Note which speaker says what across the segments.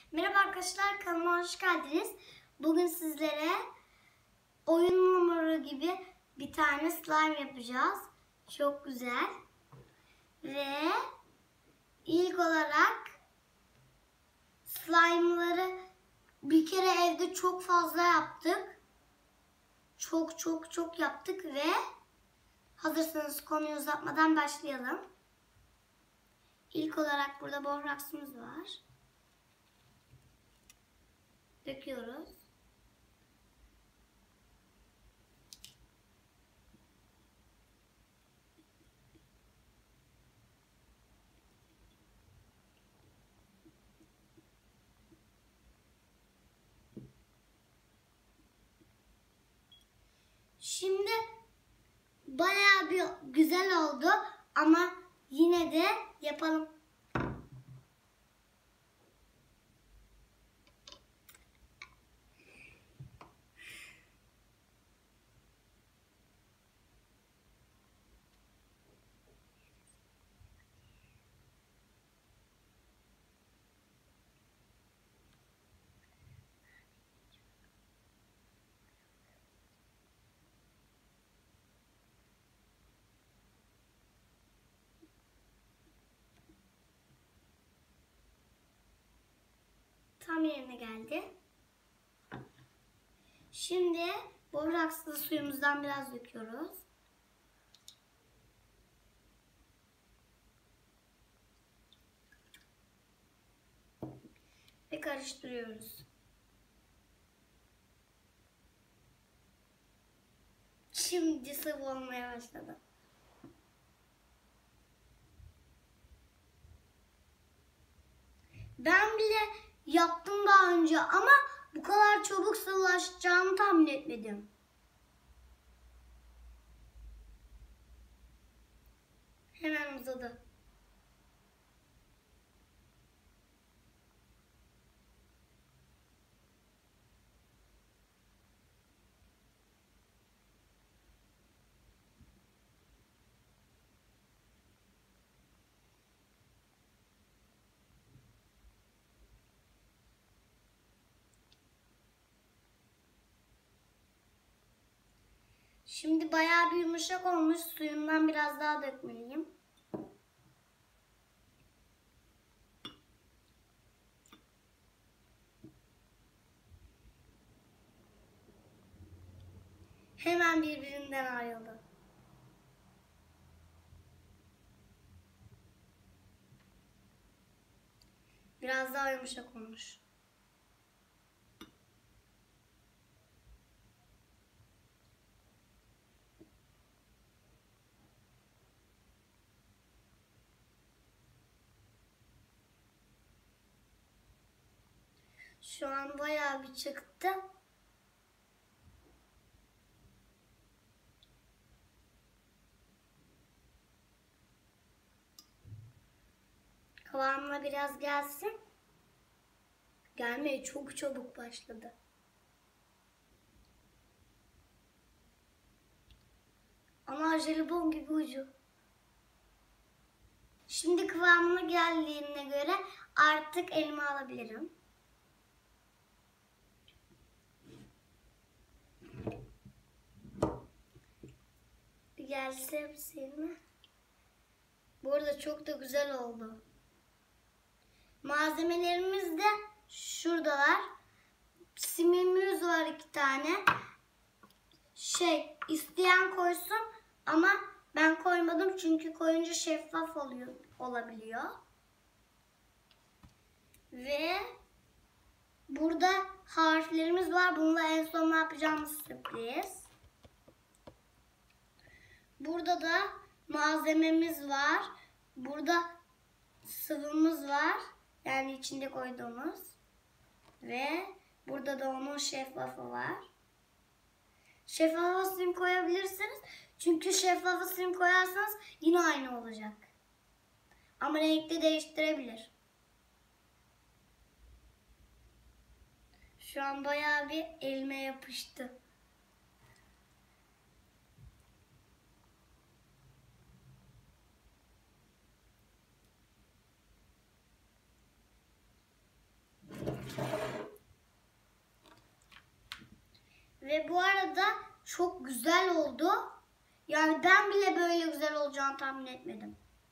Speaker 1: Merhaba arkadaşlar, kanalıma hoş geldiniz. Bugün sizlere oyun hamuru gibi bir tane slime yapacağız. Çok güzel. Ve ilk olarak slime'ları bir kere evde çok fazla yaptık. Çok yaptık ve hazırsanız konuyu uzatmadan başlayalım. İlk olarak burada boraksımız var. Döküyoruz. Şimdi bayağı bir güzel oldu ama yine de yapalım. Tam yerine geldi. Şimdi borakslı suyumuzdan biraz döküyoruz. Ve karıştırıyoruz. Şimdi sıvı olmaya başladı. Ben bile yaptım daha önce ama bu kadar çabuk sıvılaşacağını tahmin etmedim. Hemen uzadı. Şimdi bayağı bir yumuşak olmuş. Suyundan biraz daha dökmeliyim. Hemen birbirinden ayrıldı. Biraz daha yumuşak olmuş. Şu an bayağı bir çıktı. Kıvamına biraz gelsin. Gelmeye çok çabuk başladı. Ama jelibon gibi ucu. Şimdi kıvamına geldiğine göre artık elime alabilirim. Bir gelse hepsini. Bu arada çok da güzel oldu. Malzemelerimiz de şuradalar. Simimiz var 2 tane. İsteyen koysun ama ben koymadım çünkü koyunca şeffaf olabiliyor. Ve burada harflerimiz var. Bununla en son ne yapacağımız sürpriz. Burada da malzememiz var. Burada sıvımız var. Yani içinde koyduğumuz. Ve burada da onun şeffafı var. Şeffaf sim koyabilirsiniz. Çünkü şeffaf sim koyarsanız yine aynı olacak. Ama renkli değiştirebilir. Şu an bayağı bir elime yapıştı. Ve bu arada çok güzel oldu. Yani ben bile böyle güzel olacağını tahmin etmedim.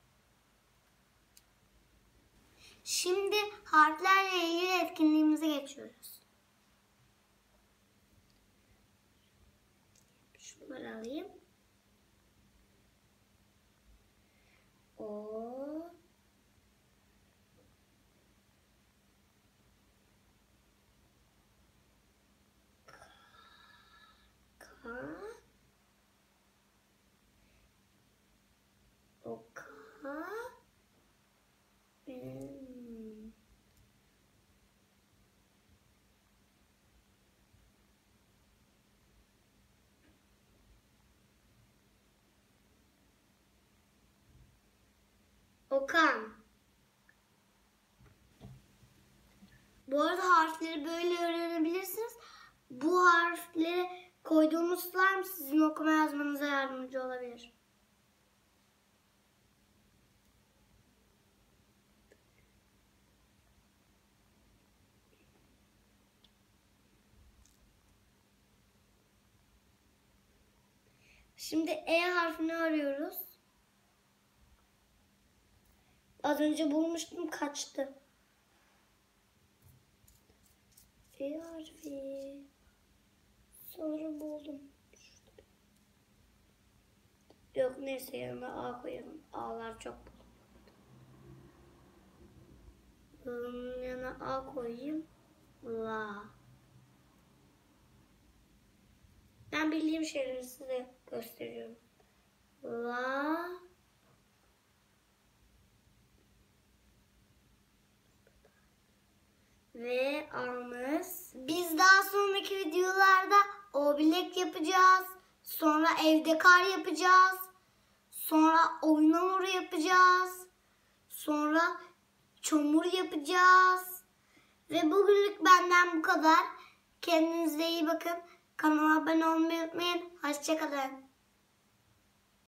Speaker 1: Şimdi harflerle ilgili etkinliğimize geçiyoruz. Şunları alayım. O. Ka. Oka. Okan. Bu arada harfleri böyle öğrenebilirsiniz. Bu harfleri koyduğumuz slime sizin okuma yazmanıza yardımcı olabilir. Şimdi E harfini arıyoruz. Az önce bulmuştum, kaçtı. E harfi. Sanırım buldum. Yok, neyse, yanına A koyalım. A'lar çok bulundu. Bunun yanına A koyayım. La. Ben bildiğim şeyleri size gösteriyorum. La. Ve A'mız. Biz daha sonraki videolarda obilek yapacağız. Sonra evde kar yapacağız. Sonra oyun hamuru yapacağız. Sonra çamur yapacağız. Ve bugünlük benden bu kadar. Kendinize iyi bakın. Kanala abone olmayı unutmayın. Hoşça kalın.